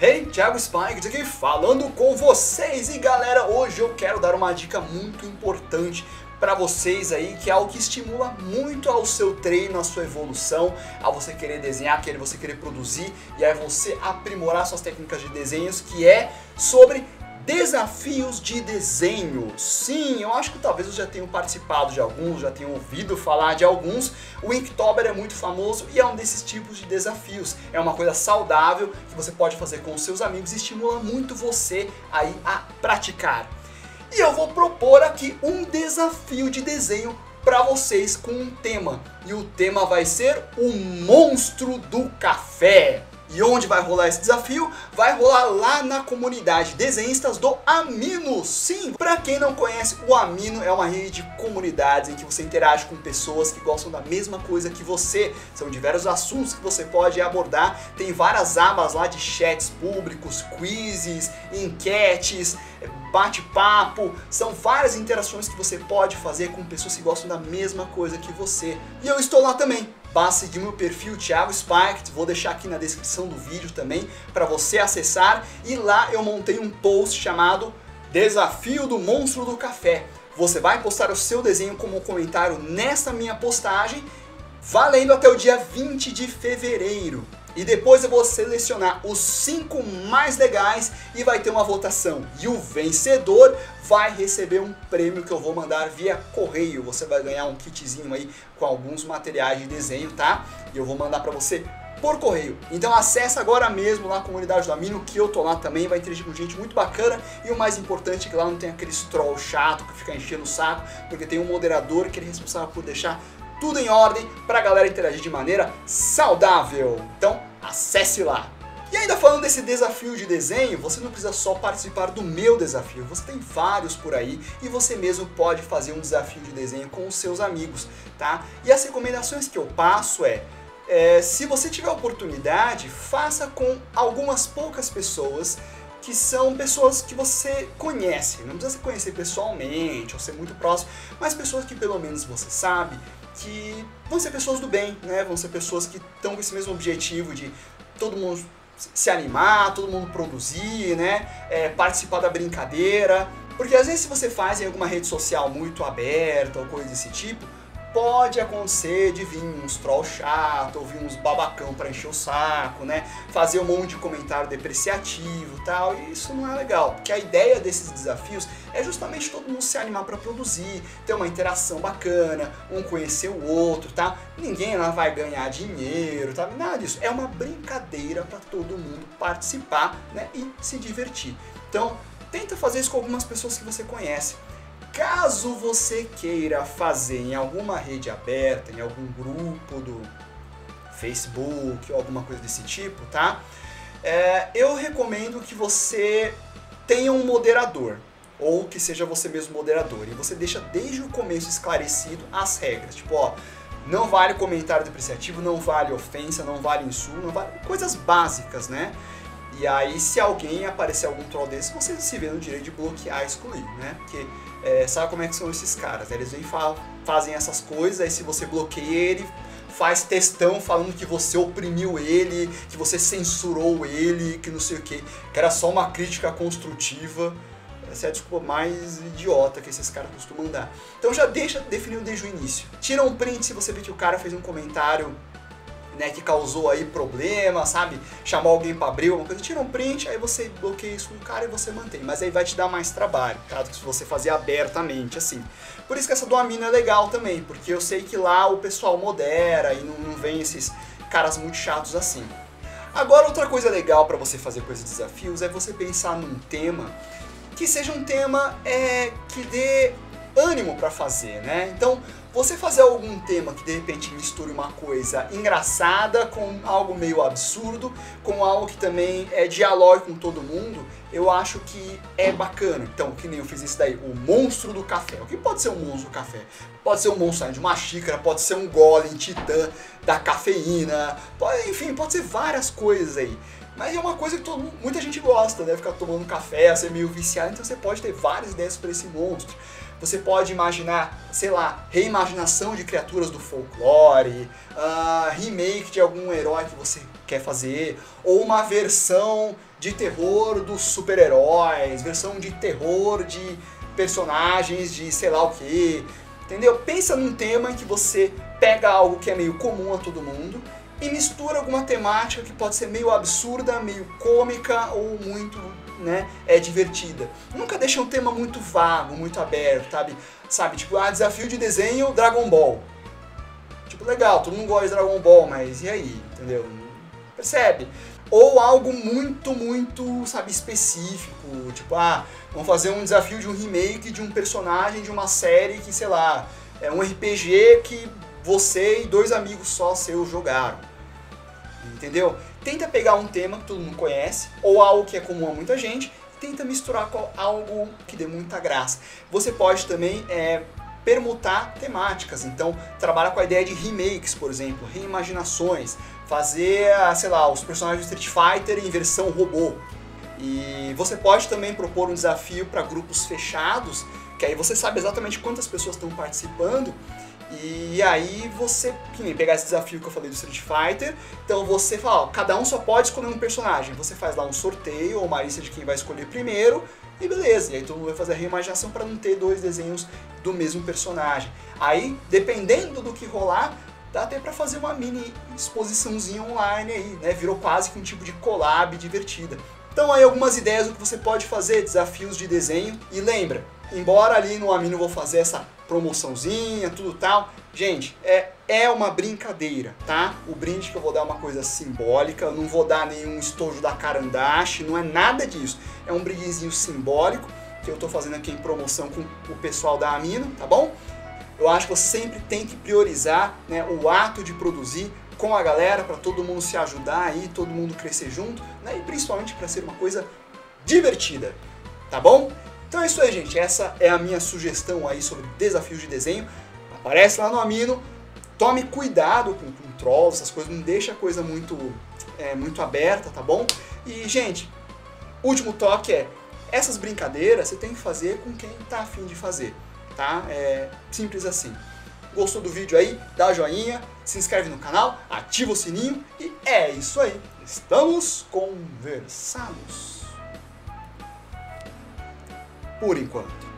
Hey, Thiago Spikes aqui falando com vocês. E galera, hoje eu quero dar uma dica muito importante para vocês aí, que é algo que estimula muito ao seu treino, à sua evolução, a você querer desenhar, você querer produzir e aí você aprimorar suas técnicas de desenhos, que é sobre desafios de desenho. Sim, eu acho que talvez eu já tenha participado de alguns, já tenha ouvido falar de alguns. O Inktober é muito famoso e é um desses tipos de desafios. É uma coisa saudável que você pode fazer com os seus amigos e estimula muito você aí a praticar. E eu vou propor aqui um desafio de desenho para vocês com um tema. E o tema vai ser o monstro do café. E onde vai rolar esse desafio? Vai rolar lá na comunidade Desenhistas do Amino. Sim, para quem não conhece, o Amino é uma rede de comunidades em que você interage com pessoas que gostam da mesma coisa que você. São diversos assuntos que você pode abordar. Tem várias abas lá de chats públicos, quizzes, enquetes, bate-papo. São várias interações que você pode fazer com pessoas que gostam da mesma coisa que você. E eu estou lá também. Basta seguir meu perfil Thiago Spikes, vou deixar aqui na descrição do vídeo também para você acessar. E lá eu montei um post chamado Desafio do Monstro do Café. Você vai postar o seu desenho como comentário nessa minha postagem, valendo até o dia 20 de fevereiro. E depois eu vou selecionar os 5 mais legais e vai ter uma votação. E o vencedor vai receber um prêmio que eu vou mandar via correio. Você vai ganhar um kitzinho aí com alguns materiais de desenho, tá? E eu vou mandar pra você por correio. Então acessa agora mesmo lá a comunidade do Amino, que eu tô lá também, vai interagir com gente muito bacana. E o mais importante é que lá não tem aqueles troll chato que fica enchendo o saco, porque tem um moderador que ele é responsável por deixar tudo em ordem para a galera interagir de maneira saudável. Então, acesse lá. E ainda falando desse desafio de desenho, você não precisa só participar do meu desafio. Você tem vários por aí e você mesmo pode fazer um desafio de desenho com os seus amigos, tá? E as recomendações que eu passo se você tiver oportunidade, faça com algumas poucas pessoas que são pessoas que você conhece. Não precisa se conhecer pessoalmente ou ser muito próximo, mas pessoas que pelo menos você sabe que vão ser pessoas do bem, né? Vão ser pessoas que estão com esse mesmo objetivo de todo mundo se animar, todo mundo produzir, né? Participar da brincadeira. Porque às vezes se você faz em alguma rede social muito aberta ou coisa desse tipo, pode acontecer de vir uns troll chato, ou vir uns babacão para encher o saco, né? Fazer um monte de comentário depreciativo e tal, e isso não é legal, porque a ideia desses desafios é justamente todo mundo se animar para produzir, ter uma interação bacana, um conhecer o outro, tá? Ninguém lá vai ganhar dinheiro, tá? Nada disso, é uma brincadeira para todo mundo participar, né? E se divertir. Então, tenta fazer isso com algumas pessoas que você conhece. Caso você queira fazer em alguma rede aberta, em algum grupo do Facebook ou alguma coisa desse tipo, tá? Eu recomendo que você tenha um moderador, ou que seja você mesmo moderador, e você deixa desde o começo esclarecido as regras, tipo, ó, não vale comentário depreciativo, não vale ofensa, não vale insulto, não vale coisas básicas, né? E aí, se alguém aparecer algum troll desse, você se vê no direito de bloquear e excluir, né? Porque sabe como é que são esses caras? Eles vêm fazem essas coisas, aí se você bloqueia ele, faz textão falando que você oprimiu ele, que você censurou ele, que não sei o que era só uma crítica construtiva. Essa é a desculpa mais idiota que esses caras costumam dar. Então já deixa definido desde o início. Tira um print se você vê que o cara fez um comentário, né, que causou aí problema, sabe? Chamou alguém pra abrir alguma coisa, tira um print, aí você bloqueia isso no cara e você mantém. Mas aí vai te dar mais trabalho, tá? Do que se você fazer abertamente, assim. Por isso que essa do Amino é legal também, porque eu sei que lá o pessoal modera e não vem esses caras muito chatos assim. Agora, outra coisa legal pra você fazer com esses desafios é você pensar num tema que seja um tema que dê ânimo pra fazer, né? Então, você fazer algum tema que de repente misture uma coisa engraçada com algo meio absurdo, com algo que também dialogue com todo mundo, eu acho que é bacana. Então, que nem eu fiz isso daí, o monstro do café. O que pode ser um monstro do café? Pode ser um monstro de uma xícara, pode ser um golem titã da cafeína, enfim, pode ser várias coisas aí. Mas é uma coisa que muita gente gosta, né? Ficar tomando café, ser meio viciado, então você pode ter várias ideias para esse monstro. Você pode imaginar, sei lá, reimaginação de criaturas do folclore, remake de algum herói que você quer fazer, ou uma versão de terror dos super-heróis, versão de terror de personagens de sei lá o que, entendeu? Pensa num tema em que você pega algo que é meio comum a todo mundo e mistura alguma temática que pode ser meio absurda, meio cômica ou muito, né, divertida. Nunca deixa um tema muito vago, muito aberto, sabe? Tipo, desafio de desenho Dragon Ball. Tipo, legal, todo mundo gosta de Dragon Ball, mas e aí, entendeu? Percebe? Ou algo muito, sabe, específico, tipo, vamos fazer um desafio de um remake de um personagem de uma série que, sei lá, é um RPG que você e 2 amigos só seus jogaram. Entendeu? Tenta pegar um tema que todo mundo conhece, ou algo que é comum a muita gente, e tenta misturar com algo que dê muita graça. Você pode também permutar temáticas, então trabalhar com a ideia de remakes, por exemplo, reimaginações, fazer, sei lá, os personagens do Street Fighter em versão robô. E você pode também propor um desafio para grupos fechados, que aí você sabe exatamente quantas pessoas estão participando, e aí você, que nem pegar esse desafio que eu falei do Street Fighter, então você fala, cada um só pode escolher um personagem, você faz lá um sorteio ou uma lista de quem vai escolher primeiro, e beleza, e aí todo mundo vai fazer a reimaginação para não ter 2 desenhos do mesmo personagem. Aí, dependendo do que rolar, dá até para fazer uma mini exposiçãozinha online aí, né? Virou quase que um tipo de collab divertida. Então aí algumas ideias do que você pode fazer, desafios de desenho, e lembra, embora ali no Amino eu vou fazer essa promoçãozinha, tudo tal, gente, é uma brincadeira, tá? O brinde que eu vou dar é uma coisa simbólica, eu não vou dar nenhum estojo da Carandache, não é nada disso. É um brindezinho simbólico que eu tô fazendo aqui em promoção com o pessoal da Amino, tá bom? Eu acho que você sempre tem que priorizar, né, o ato de produzir com a galera, para todo mundo se ajudar aí, todo mundo crescer junto, né, e principalmente para ser uma coisa divertida, tá bom? Então é isso aí, gente, essa é a minha sugestão aí sobre desafios de desenho. Aparece lá no Amino, tome cuidado com trolls, essas coisas, não deixa a coisa muito aberta, tá bom? E, gente, último toque essas brincadeiras você tem que fazer com quem tá afim de fazer, tá? É simples assim. Gostou do vídeo aí? Dá joinha, se inscreve no canal, ativa o sininho e é isso aí. Estamos conversados. Por enquanto.